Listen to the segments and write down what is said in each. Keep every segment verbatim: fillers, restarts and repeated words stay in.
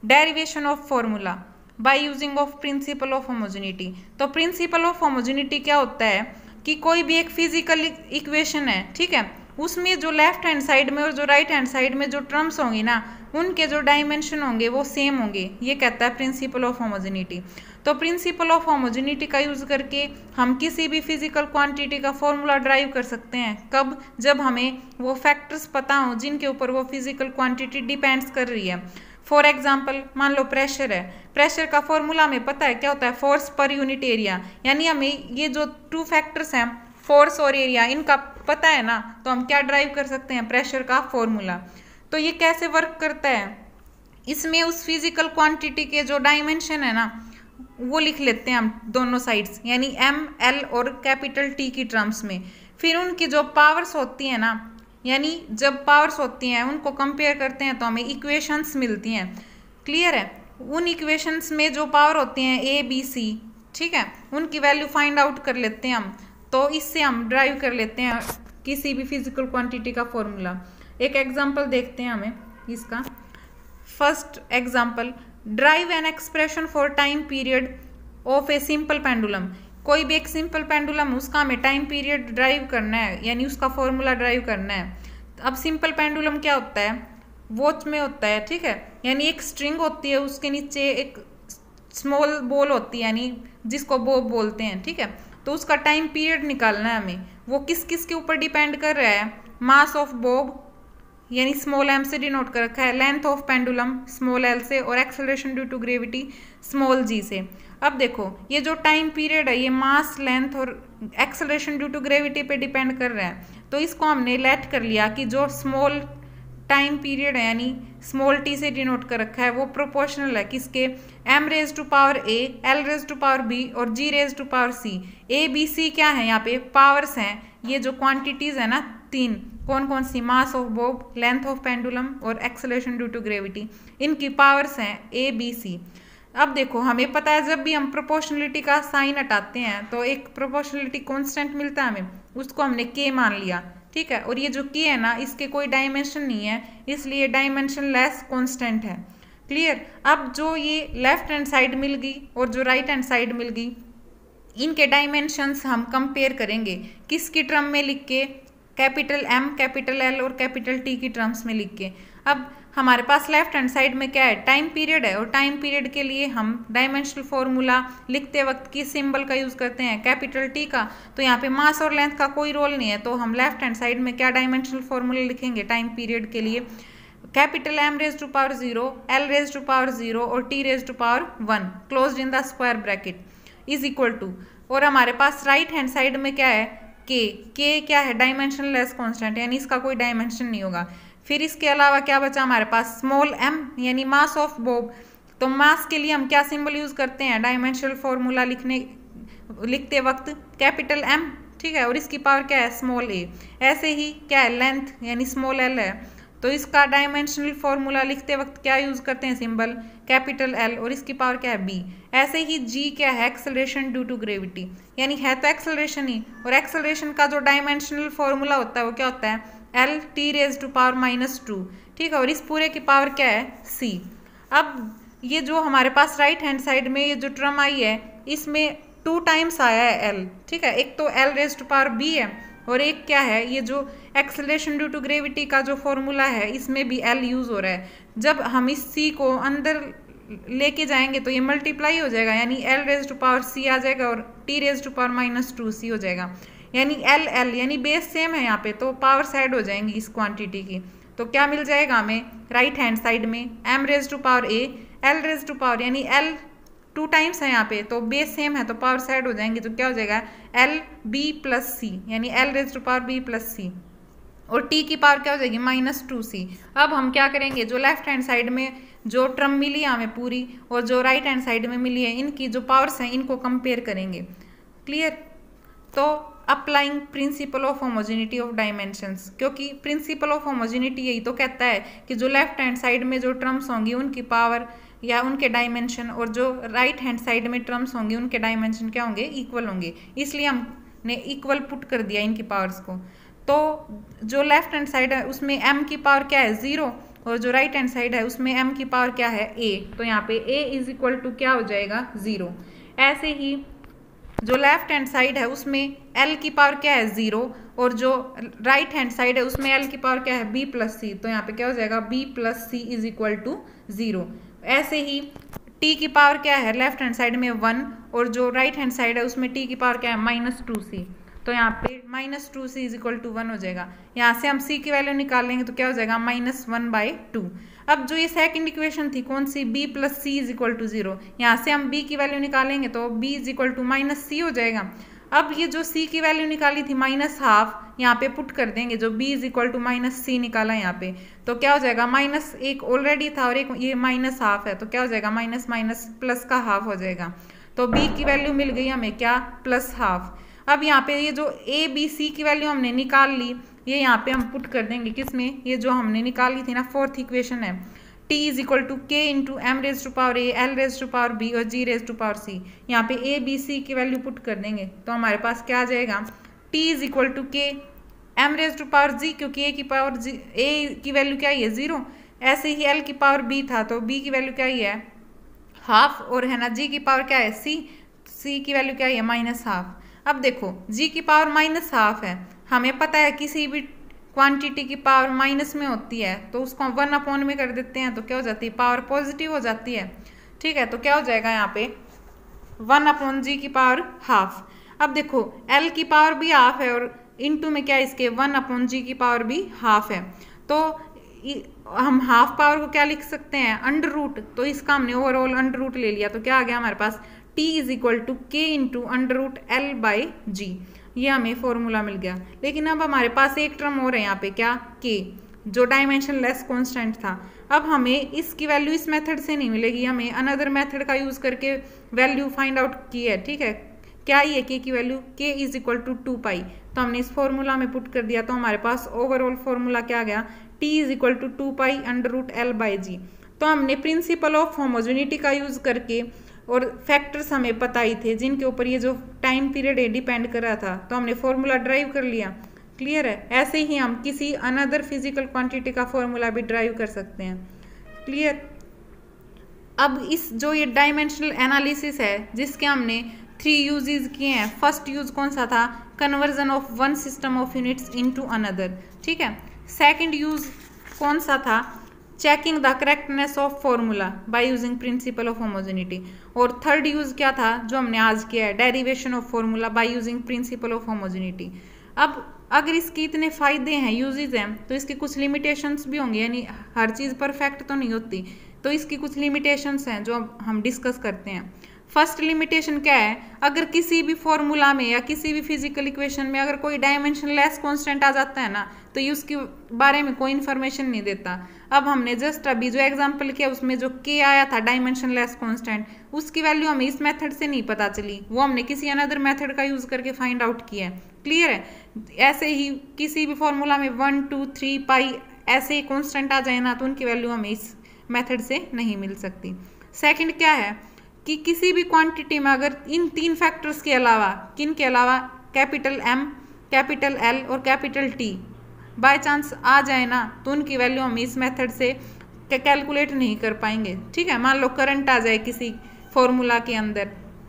Derivation of formula by using of principle of homogeneity. तो principle of homogeneity क्या होता है कि कोई भी एक फिजिकल इक्वेशन है, ठीक है, उसमें जो लेफ्ट हैंड साइड में और जो राइट हैंड साइड में जो टर्म्स होंगी ना, उनके जो डायमेंशन होंगे वो सेम होंगे, ये कहता है प्रिंसिपल ऑफ होमोजेनिटी। तो प्रिंसिपल ऑफ होमोजेनिटी का यूज करके हम किसी भी फिजिकल क्वांटिटी का फॉर्मूला ड्राइव कर सकते हैं। कब? जब हमें वो फैक्टर्स पता हों जिनके ऊपर वो फिजिकल क्वांटिटी डिपेंड्स कर रही है। फॉर एग्जाम्पल मान लो प्रेशर है, प्रेशर का फॉर्मूला हमें पता है क्या होता है, फोर्स पर यूनिट एरिया। यानी हमें ये जो टू फैक्टर्स हैं फोर्स और एरिया, इनका पता है ना, तो हम क्या ड्राइव कर सकते हैं, प्रेशर का फॉर्मूला। तो ये कैसे वर्क करता है, इसमें उस फिजिकल क्वांटिटी के जो डायमेंशन है ना वो लिख लेते हैं हम दोनों साइड्स, यानी एम एल और कैपिटल टी की टर्म्स में। फिर उनकी जो पावर्स होती हैं ना, यानी जब पावर्स होती हैं उनको कंपेयर करते हैं तो हमें इक्वेशंस मिलती हैं। क्लियर है? उन इक्वेशंस में जो पावर होती हैं ए बी सी, ठीक है, उनकी वैल्यू फाइंड आउट कर लेते हैं हम। तो इससे हम ड्राइव कर लेते हैं किसी भी फिजिकल क्वांटिटी का फॉर्मूला। एक एग्जांपल देखते हैं हमें इसका। First example, derive an expression for time period of a simple pendulum. कोई भी एक सिंपल पेंडुलम, उसका हमें टाइम पीरियड ड्राइव करना है, यानी उसका फॉर्मूला ड्राइव करना है। अब सिंपल पेंडुलम क्या होता है, वॉच में होता है, ठीक है, यानी एक स्ट्रिंग होती है, उसके नीचे एक स्मॉल बॉल होती है, यानी जिसको बॉब बोलते हैं, ठीक है। तो उसका टाइम पीरियड निकालना है हमें। वो किस किस के ऊपर डिपेंड कर रहा है, मास ऑफ बॉब यानी स्मॉल एम से डिनोट कर रखा है, length of pendulum small L से, और acceleration due to gravity small G से। अब देखो ये जो टाइम पीरियड है ये मास, लेंथ और एक्सेलरेशन ड्यू टू ग्रेविटी पे डिपेंड कर रहा है। तो इसको हमने लेट कर लिया कि जो स्मॉल टाइम पीरियड है यानी स्मॉल टी से डिनोट कर रखा है वो प्रोपोर्शनल है किसके, M raise to power A, L raise to power B और G raise to power C. A B C क्या है, यहाँ पे पावर्स हैं, ये जो क्वांटिटीज है ना तीन, कौन कौन सी, mass of bob, length of pendulum और एक्सेलरेशन ड्यू टू ग्रेविटी, इनकी पावर्स हैं ए बी सी। अब देखो हमें पता है जब भी हम प्रोपोर्शनलिटी का साइन हटाते हैं तो एक प्रोपोर्शनलिटी कांस्टेंट मिलता है हमें, उसको हमने के मान लिया, ठीक है। और ये जो के है ना इसके कोई डायमेंशन नहीं है, इसलिए डायमेंशन लेस कांस्टेंट है। क्लियर? अब जो ये लेफ्ट हैंड साइड मिल गई और जो राइट हैंड साइड मिल गई, इनके डायमेंशंस हम कंपेयर करेंगे किसकी टर्म में लिख के, कैपिटल एम, कैपिटल एल और कैपिटल टी की टर्म्स में लिख के। अब हमारे पास लेफ्ट हैंड साइड में क्या है, टाइम पीरियड है, और टाइम पीरियड के लिए हम डायमेंशनल फॉर्मूला लिखते वक्त किस सिंबल का यूज़ करते हैं, कैपिटल टी का। तो यहाँ पे मास और लेंथ का कोई रोल नहीं है, तो हम लेफ्ट हैंड साइड में क्या डायमेंशनल फॉर्मूला लिखेंगे टाइम पीरियड के लिए, capital M raise to power zero, L raise to power zero और T raise to power one, closed in the square bracket, is equal to. और हमारे पास right hand side में क्या है, के। के क्या है, डायमेंशन लेस कॉन्स्टेंट, यानी इसका कोई डायमेंशन नहीं होगा। फिर इसके अलावा क्या बचा हमारे पास, स्मॉल एम यानी मास ऑफ बॉब। तो मास के लिए हम क्या सिंबल यूज करते हैं, डायमेंशनल फॉर्मूला लिखने लिखते वक्त कैपिटल एम, ठीक है, और इसकी पावर क्या है, स्मॉल ए। ऐसे ही क्या है, लेंथ यानी स्मॉल एल है, तो इसका डायमेंशनल फॉर्मूला लिखते वक्त क्या यूज करते हैं, सिंबल कैपिटल एल, और इसकी पावर क्या है, बी। ऐसे ही जी क्या है, एक्सेलरेशन ड्यू टू ग्रेविटी, यानी है तो एक्सेलरेशन ही, और एक्सेलरेशन का जो डायमेंशनल फॉर्मूला होता है वो क्या होता है, L T raise to power minus two, ठीक है, और इस पूरे की पावर क्या है, सी। अब ये जो हमारे पास राइट हैंड साइड में ये जो टर्म आई है इसमें टू टाइम्स आया है एल, ठीक है, एक तो L raise to power B है और एक क्या है, ये जो एक्सेलरेशन ड्यू टू ग्रेविटी का जो फॉर्मूला है इसमें भी एल यूज हो रहा है। जब हम इस सी को अंदर लेके जाएंगे तो ये मल्टीप्लाई हो जाएगा, यानी L raise to power C आ जाएगा और T raise to power minus two C हो जाएगा, यानी एल एल यानी बेस सेम है यहाँ पे, तो पावर साइड हो जाएंगी इस क्वांटिटी की। तो क्या मिल जाएगा हमें राइट हैंड साइड में, M raise to power A, L raise to power, यानी एल टू टाइम्स है यहाँ पे तो बेस सेम है तो पावर साइड हो जाएंगे, तो क्या हो जाएगा, एल बी प्लस सी, यानी L raise to power B plus C, और टी की पावर क्या हो जाएगी, माइनस टू सी। अब हम क्या करेंगे, जो लेफ्ट हैंड साइड में जो टर्म मिली है हमें पूरी और जो राइट हैंड साइड में मिली है, इनकी जो पावर्स हैं इनको कंपेयर करेंगे। क्लियर? तो applying principle of homogeneity of dimensions, क्योंकि प्रिंसिपल ऑफ होमोजेनिटी यही तो कहता है कि जो लेफ्ट हैंड साइड में जो टर्म्स होंगी उनकी पावर या उनके डायमेंशन, और जो राइट हैंड साइड में टर्म्स होंगे उनके डायमेंशन क्या होंगे, इक्वल होंगे, इसलिए हमने इक्वल पुट कर दिया इनकी पावर्स को। तो जो लेफ्ट हैंड साइड है उसमें m की पावर क्या है, जीरो, और जो राइट हैंड साइड है उसमें m की पावर क्या है a, तो यहाँ पे a इज इक्वल टू क्या हो जाएगा ज़ीरो। ऐसे ही जो लेफ्ट हैंड साइड है उसमें l की पावर क्या है ज़ीरो और जो राइट हैंड साइड है उसमें l की पावर क्या है b प्लस सी, तो यहाँ पे क्या हो जाएगा b plus C is equal to zero. ऐसे ही t की पावर क्या है लेफ्ट हैंड साइड में वन और जो राइट हैंड साइड है उसमें t की पावर क्या है माइनस टू सी, तो यहाँ पे minus two C is equal to one हो जाएगा। यहाँ से हम c की वैल्यू निकाल लेंगे तो क्या हो जाएगा माइनस वन बाई टू। अब जो ये सेकंड इक्वेशन थी कौन सी b plus C is equal to zero, यहाँ से हम b की वैल्यू निकालेंगे तो b is equal to minus C हो जाएगा। अब ये जो c की वैल्यू निकाली थी माइनस हाफ यहाँ पे पुट कर देंगे, जो b is equal to minus C निकाला यहाँ पे, तो क्या हो जाएगा माइनस एक ऑलरेडी था और एक ये माइनस हाफ है, तो क्या हो जाएगा माइनस माइनस प्लस का हाफ हो जाएगा। तो b की वैल्यू मिल गई हमें क्या प्लस हाफ। अब यहाँ पे ये जो a b c की वैल्यू हमने निकाल ली, ये यहाँ पे हम पुट कर देंगे किसमें, ये जो हमने निकाली थी ना फोर्थ इक्वेशन है, t is equal to K into M raise to power A L raise to power B और g raise to power c। यहाँ पे a b c की वैल्यू पुट कर देंगे तो हमारे पास क्या आ जाएगा t is equal to K M raise to power g, क्योंकि a की पावर g a की वैल्यू क्या है जीरो। ऐसे ही l की पावर b था तो b की वैल्यू क्या है हाफ और है ना g की पावर क्या है c, c की वैल्यू क्या है माइनस हाफ। अब देखो g की पावर माइनस हाफ है, हमें पता है किसी भी क्वांटिटी की पावर माइनस में होती है तो उसको वन अपॉन में कर देते हैं तो क्या हो जाती है पावर पॉजिटिव हो जाती है। ठीक है, तो क्या हो जाएगा यहाँ पे वन अपॉन जी की पावर हाफ। अब देखो l की पावर भी हाफ है और इनटू में क्या है इसके वन अपॉन जी की पावर भी हाफ है, तो हम हाफ पावर को क्या लिख सकते हैं अंडर रूट, तो इसका हमने ओवरऑल अंडर रूट ले लिया तो क्या आ गया हमारे पास t is equal to K into under root L by G, ये हमें फॉर्मूला मिल गया। लेकिन अब हमारे पास एक टर्म और है यहाँ पे क्या k, जो डायमेंशन लेस कॉन्स्टेंट था। अब हमें इसकी वैल्यू इस मेथड से नहीं मिलेगी, हमें अनदर मेथड का यूज करके वैल्यू फाइंड आउट की है। ठीक है, क्या ही है k की value k is equal to two pi, तो हमने इस फॉर्मूला में पुट कर दिया तो हमारे पास ओवरऑल फॉर्मूला क्या आ गया t is equal to two pi under root L by G. तो हमने प्रिंसिपल ऑफ होमोजेनिटी का यूज करके और फैक्टर्स हमें पता ही थे जिनके ऊपर ये जो टाइम पीरियड है डिपेंड कर रहा था, तो हमने फॉर्मूला ड्राइव कर लिया। क्लियर है, ऐसे ही हम किसी अनदर फिजिकल क्वांटिटी का फॉर्मूला भी ड्राइव कर सकते हैं। क्लियर। अब इस जो ये डायमेंशनल एनालिसिस है जिसके हमने थ्री यूजेस किए हैं, फर्स्ट यूज कौन सा था conversion of one system of units into another. ठीक है, सेकंड यूज कौन सा था checking the correctness of formula by using principle of homogeneity, और थर्ड यूज क्या था जो हमने आज किया है derivation of formula by using principle of homogeneity. अब अगर इसके इतने फायदे हैं यूजेस हैं तो इसकी कुछ लिमिटेशंस भी होंगी, यानी हर चीज़ परफेक्ट तो नहीं होती, तो इसकी कुछ लिमिटेशंस हैं जो हम डिस्कस करते हैं। फर्स्ट लिमिटेशन क्या है, अगर किसी भी फॉर्मूला में या किसी भी फिजिकल इक्वेशन में अगर कोई डायमेंशन लेस कांस्टेंट आ जाता है ना तो ये उसके बारे में कोई इन्फॉर्मेशन नहीं देता। अब हमने जस्ट अभी जो एग्जांपल किया उसमें जो के आया था डायमेंशन लेस कांस्टेंट, उसकी वैल्यू हमें इस मेथड से नहीं पता चली, वो हमने किसी अनदर मेथड का यूज करके फाइंड आउट किया है। क्लियर है, ऐसे ही किसी भी फॉर्मूला में वन टू थ्री पाई ऐसे ही कॉन्स्टेंट आ जाए ना तो उनकी वैल्यू हमें इस मेथड से नहीं मिल सकती। सेकेंड क्या है कि किसी भी क्वांटिटी में अगर इन तीन फैक्टर्स के अलावा, किन के अलावा, कैपिटल एम, कैपिटल एल और कैपिटल टी बाय चांस आ जाए ना तो उनकी वैल्यू हम इस मेथड से कैलकुलेट नहीं कर पाएंगे। ठीक है, मान लो करंट आ जाए किसी फॉर्मूला के अंदर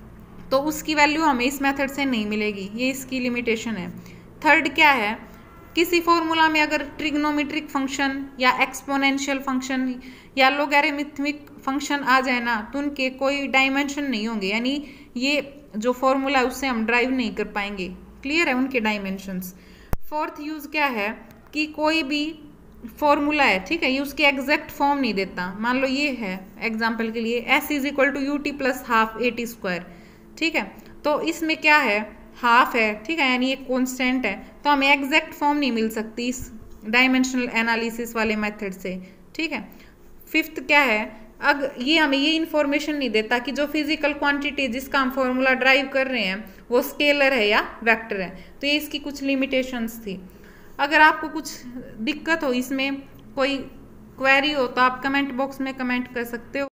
तो उसकी वैल्यू हमें इस मेथड से नहीं मिलेगी, ये इसकी लिमिटेशन है। थर्ड क्या है, किसी फॉर्मूला में अगर ट्रिग्नोमेट्रिक फंक्शन या एक्सपोनेंशियल फंक्शन या लोगैरिथमिक फंक्शन आ जाए ना तो उनके कोई डायमेंशन नहीं होंगे, यानी ये जो फॉर्मूला है उससे हम ड्राइव नहीं कर पाएंगे। क्लियर है, उनके डायमेंशंस। फोर्थ यूज क्या है कि कोई भी फॉर्मूला है, ठीक है, ये उसकी एग्जैक्ट फॉर्म नहीं देता। मान लो ये है एग्जाम्पल के लिए S is equal to U T plus half A T square. ठीक है, तो इसमें क्या है हाफ है, ठीक है, यानी एक कॉन्स्टेंट है, तो हमें एग्जैक्ट फॉर्म नहीं मिल सकती इस डायमेंशनल एनालिसिस वाले मेथड से। ठीक है, फिफ्थ क्या है, अगर ये हमें ये इन्फॉर्मेशन नहीं देता कि जो फिजिकल क्वांटिटी जिसका हम फॉर्मूला ड्राइव कर रहे हैं वो स्केलर है या वेक्टर है, तो ये इसकी कुछ लिमिटेशंस थी। अगर आपको कुछ दिक्कत हो, इसमें कोई क्वेरी हो तो आप कमेंट बॉक्स में कमेंट कर सकते हो।